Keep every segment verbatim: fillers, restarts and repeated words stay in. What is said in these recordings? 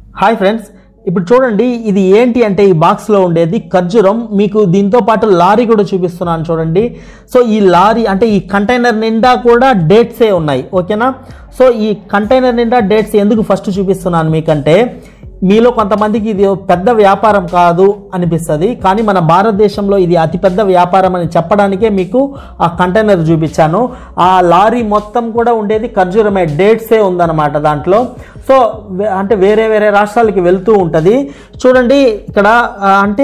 Hi friends, ఇప్పుడు చూడండి ఇది ఏంటి అంటే ఈ బాక్స్లో ఉండేది ఖర్జూరం. మీకు దీంతో పాటు లారీ కూడా చూపిస్తున్నాను చూడండి. సో ఈ లారీ అంటే ఈ కంటైనర్ నిండా కూడా డేట్సే ఉన్నాయి, ఓకేనా. సో ఈ కంటైనర్ నిండా డేట్స్ ఎందుకు ఫస్ట్ చూపిస్తున్నాను మీకంటే, మీలో కొంతమందికి ఇది పెద్ద వ్యాపారం కాదు అనిపిస్తుంది, కానీ మన భారతదేశంలో ఇది అతిపెద్ద వ్యాపారం అని చెప్పడానికే మీకు ఆ కంటైనర్ చూపించాను. ఆ లారీ మొత్తం కూడా ఉండేది ఖర్జూరమే, డేట్సే ఉందన్నమాట దాంట్లో. సో అంటే వేరే వేరే రాష్ట్రాలకి వెళ్తూ ఉంటుంది. చూడండి ఇక్కడ అంటే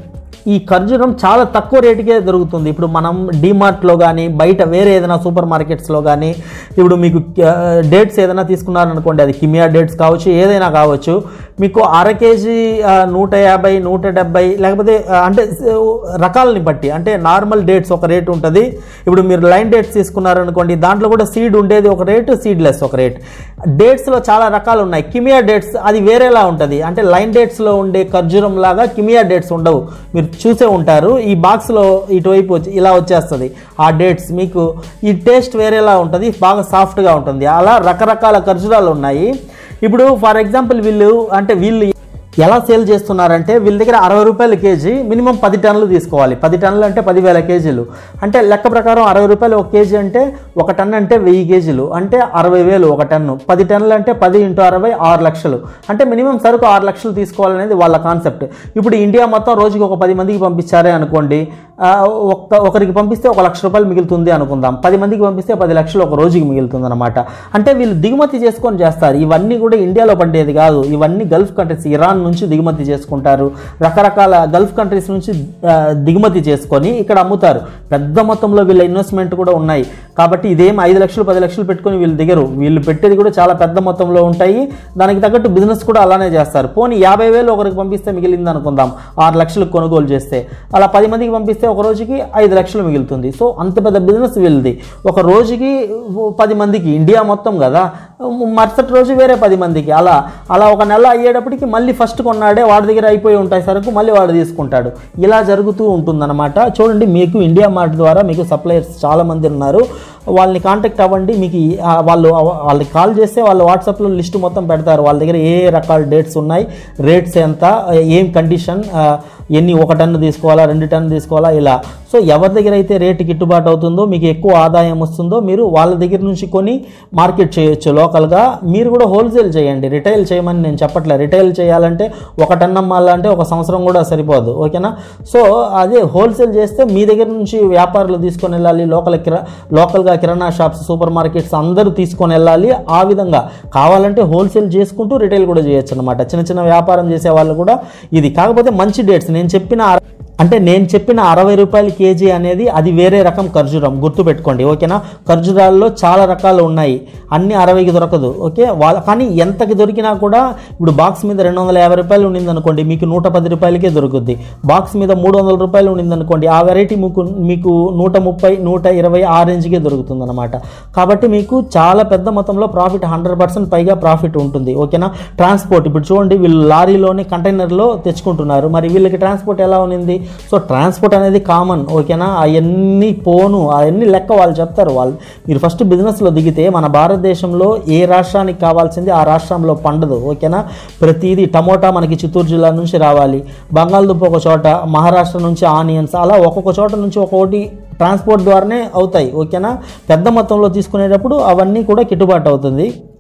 ఈ ఖర్జూరం చాలా తక్కువ రేటుకే దొరుకుతుంది. ఇప్పుడు మనం డీమార్ట్లో కానీ బయట వేరే ఏదైనా సూపర్ మార్కెట్స్లో కానీ ఇప్పుడు మీకు డేట్స్ ఏదైనా తీసుకున్నారనుకోండి, అది కిమియా డేట్స్ కావచ్చు, ఏదైనా కావచ్చు, మీకు అర కేజీ నూట యాభై నూట డెబ్బై లేకపోతే అంటే రకాలని బట్టి, అంటే నార్మల్ డేట్స్ ఒక రేటు ఉంటుంది. ఇప్పుడు మీరు లైన్ డేట్స్ తీసుకున్నారనుకోండి, దాంట్లో కూడా సీడ్ ఉండేది ఒక రేటు, సీడ్లెస్ ఒక రేట్. డేట్స్లో చాలా రకాలు ఉన్నాయి. కిమియా డేట్స్ అది వేరేలా ఉంటుంది, అంటే లైన్ డేట్స్లో ఉండే ఖర్జూరం లాగా కిమియా డేట్స్ ఉండవు, మీరు చూసే ఉంటారు. ఈ బాక్స్లో ఇటువైపు వచ్చి ఇలా వచ్చేస్తుంది ఆ డేట్స్. మీకు ఈ టేస్ట్ వేరేలా ఉంటుంది, బాగా సాఫ్ట్గా ఉంటుంది. అలా రకరకాల ఖర్జూరాలు ఉన్నాయి. ఇప్పుడు ఫర్ ఎగ్జాంపుల్ వీళ్ళు అంటే వీళ్ళు ఎలా సేల్ చేస్తున్నారంటే, వీళ్ళ దగ్గర అరవై రూపాయల కేజీ, మినిమం పది టన్నులు తీసుకోవాలి. పది టన్నులు అంటే పదివేల కేజీలు, అంటే లెక్క ప్రకారం అరవై రూపాయలు ఒక కేజీ అంటే ఒక టన్ను అంటే వెయ్యి కేజీలు, అంటే అరవై వేలు ఒక టన్ను. పది టన్నులు అంటే పది ఇంటూ అరవై ఆరు లక్షలు, అంటే మినిమం సరుకు ఆరు లక్షలు తీసుకోవాలనేది వాళ్ళ కాన్సెప్ట్. ఇప్పుడు ఇండియా మొత్తం రోజుకి ఒక పది మందికి పంపించారే అనుకోండి, ఒక్క ఒకరికి పంపిస్తే ఒక లక్ష రూపాయలు మిగులుతుంది అనుకుందాం, పది మందికి పంపిస్తే పది లక్షలు ఒక రోజుకి మిగులుతుంది అనమాట. అంటే వీళ్ళు దిగుమతి చేసుకొని చేస్తారు. ఇవన్నీ కూడా ఇండియాలో పండేది కాదు, ఇవన్నీ గల్ఫ్ కంట్రీస్, ఇరాన్ నుంచి దిగుమతి చేసుకుంటారు. రకరకాల గల్ఫ్ కంట్రీస్ నుంచి దిగుమతి చేసుకొని ఇక్కడ అమ్ముతారు. పెద్ద మొత్తంలో వీళ్ళ ఇన్వెస్ట్మెంట్ కూడా ఉన్నాయి. కాబట్టి ఇదేం ఐదు లక్షలు పది లక్షలు పెట్టుకొని వీళ్ళు దిగరు. వీళ్ళు పెట్టేది కూడా చాలా పెద్ద మొత్తంలో ఉంటాయి. దానికి తగ్గట్టు బిజినెస్ కూడా అలానే చేస్తారు. పోనీ యాభై వేలు ఒకరికి పంపిస్తే మిగిలింది అనుకుందాం, ఆరు లక్షలకు కొనుగోలు చేస్తే, అలా పది మందికి పంపిస్తే ఒక రోజుకి ఐదు లక్షలు మిగులుతుంది. సో అంత పెద్ద బిజినెస్ వీళ్ళది. ఒక రోజుకి పది మందికి, ఇండియా మొత్తం కదా, మరుసటి రోజు వేరే పది మందికి, అలా అలా ఒక నెల అయ్యేటప్పటికి మళ్ళీ ఫస్ట్ కొన్నాడే వాడి దగ్గర అయిపోయి ఉంటాయి సరుకు, మళ్ళీ వాడు తీసుకుంటాడు. ఇలా జరుగుతూ ఉంటుందన్నమాట. చూడండి, మీకు ఇండియా మార్ట్ ద్వారా మీకు సప్లయర్స్ చాలామంది ఉన్నారు. వాళ్ళని కాంటాక్ట్ అవ్వండి. మీకు వాళ్ళు వాళ్ళకి కాల్ చేస్తే వాళ్ళు వాట్సాప్లో లిస్ట్ మొత్తం పెడతారు. వాళ్ళ దగ్గర ఏ రకాల డేట్స్ ఉన్నాయి, రేట్స్ ఎంత, ఏం కండిషన్, ఎన్ని ఒక టన్ను తీసుకోవాలా రెండు టన్ను తీసుకోవాలా, ఇలా. సో ఎవరి దగ్గర అయితే రేటు గిట్టుబాటు అవుతుందో, మీకు ఎక్కువ ఆదాయం వస్తుందో, మీరు వాళ్ళ దగ్గర నుంచి కొని మార్కెట్ చేయొచ్చు లోకల్గా. మీరు కూడా హోల్సేల్ చేయండి, రిటైల్ చేయమని నేను చెప్పట్లే. రిటైల్ చేయాలంటే ఒక టన్ అమ్మాలంటే ఒక సంవత్సరం కూడా సరిపోదు, ఓకేనా. సో అదే హోల్సేల్ చేస్తే మీ దగ్గర నుంచి వ్యాపారులు తీసుకొని వెళ్ళాలి, లోకల్ కిరా లోకల్గా కిరాణా షాప్స్, సూపర్ మార్కెట్స్ అందరూ తీసుకొని వెళ్ళాలి. ఆ విధంగా కావాలంటే హోల్సేల్ చేసుకుంటూ రిటైల్ కూడా చేయొచ్చు అనమాట. చిన్న చిన్న వ్యాపారం చేసే వాళ్ళు కూడా ఇది. కాకపోతే మంచి డేట్స్ నేను చెప్పిన అంటే నేను చెప్పిన అరవై రూపాయల కేజీ అనేది అది వేరే రకం ఖర్జూరం, గుర్తుపెట్టుకోండి, ఓకేనా. ఖర్జూరాల్లో చాలా రకాలు ఉన్నాయి, అన్ని అరవైకి దొరకదు, ఓకే. వాళ్ళ కానీ ఎంతకి దొరికినా కూడా ఇప్పుడు బాక్స్ మీద రెండు వందల యాభై రూపాయలు ఉండింది అనుకోండి, మీకు నూట పది రూపాయలకే దొరుకుద్ది. బాక్స్ మీద మూడు వందల రూపాయలు ఉండింది అనుకోండి, ఆ వెరైటీ మీకు మీకు నూట ముప్పై నూట ఇరవై ఆ రేంజ్కే దొరుకుతుంది అనమాట. కాబట్టి మీకు చాలా పెద్ద మొత్తంలో ప్రాఫిట్, హండ్రెడ్ పర్సెంట్ పైగా ప్రాఫిట్ ఉంటుంది, ఓకేనా. ట్రాన్స్పోర్ట్ ఇప్పుడు చూడండి, వీళ్ళు లారీలోని కంటైనర్లో తెచ్చుకుంటున్నారు, మరి వీళ్ళకి ట్రాన్స్పోర్ట్ ఎలా ఉంది. సో ట్రాన్స్పోర్ట్ అనేది కామన్, ఓకేనా. అవన్నీ పోను అవన్నీ లెక్క వాళ్ళు చెప్తారు. వాళ్ళు మీరు ఫస్ట్ బిజినెస్లో దిగితే మన భారతదేశంలో ఏ రాష్ట్రానికి కావాల్సింది ఆ రాష్ట్రంలో పండదు, ఓకేనా. ప్రతిదీ టమోటా మనకి చిత్తూరు జిల్లా నుంచి రావాలి, బంగాళదుంప ఒక చోట, మహారాష్ట్ర నుంచి ఆనియన్స్, అలా ఒక్కొక్క చోట నుంచి ఒక్కొక్కటి ట్రాన్స్పోర్ట్ ద్వారానే అవుతాయి, ఓకేనా. పెద్ద మొత్తంలో తీసుకునేటప్పుడు అవన్నీ కూడా గిట్టుబాటు అవుతుంది.